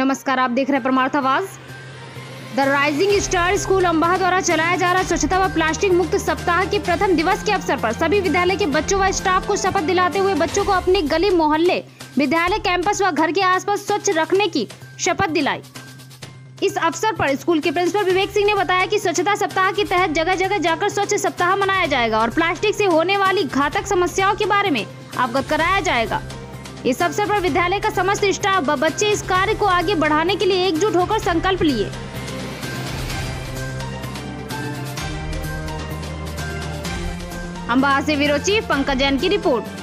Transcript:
नमस्कार, आप देख रहे हैं Parmarth Awaz. The rising star school Ambah द्वारा चलाया जा रहा स्वच्छता व प्लास्टिक मुक्त सप्ताह के प्रथम दिवस के अवसर पर सभी विद्यालय के बच्चों व स्टाफ को शपथ दिलाते हुए बच्चों को अपनी गली, मोहल्ले, विद्यालय कैंपस व घर के आसपास स्वच्छ रखने की शपथ दिलाई। इस अवसर पर स्कूल के प्रिंसिपल विवेक सिंह ने बताया कि स्वच्छता सप्ताह के तहत जगह जगह जाकर स्वच्छ सप्ताह मनाया जाएगा और प्लास्टिक से होने वाली घातक समस्याओं के बारे में अवगत कराया जाएगा। इस अवसर पर विद्यालय का समस्त स्टाफ व बच्चे इस कार्य को आगे बढ़ाने के लिए एकजुट होकर संकल्प लिए। अम्बाह से ब्यूरो चीफ पंकज जैन की रिपोर्ट।